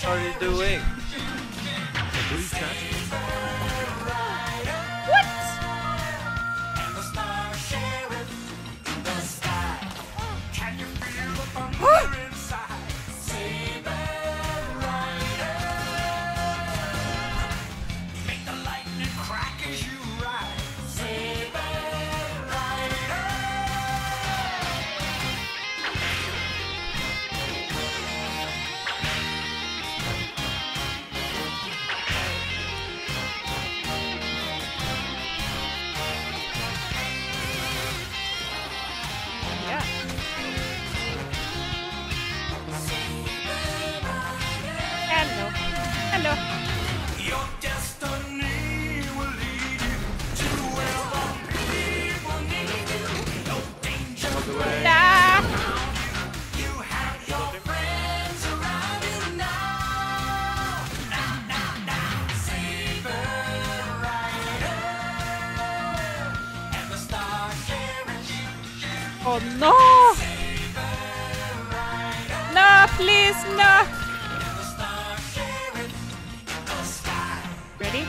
What are you doing? Blue chat. What? Yeah. Hello. Hello. Your destiny will lead you to where all people need you. No danger. Ah! You have your friends around you now. Now. Saber Rider and the Star Carriage. Oh no! No, please, no! And the Star Carriage in the sky. Ready?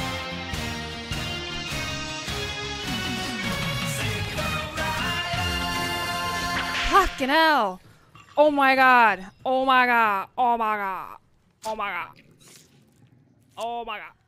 Fucking hell! Oh my god! Oh my god! Oh my god! Oh my god! Oh my god!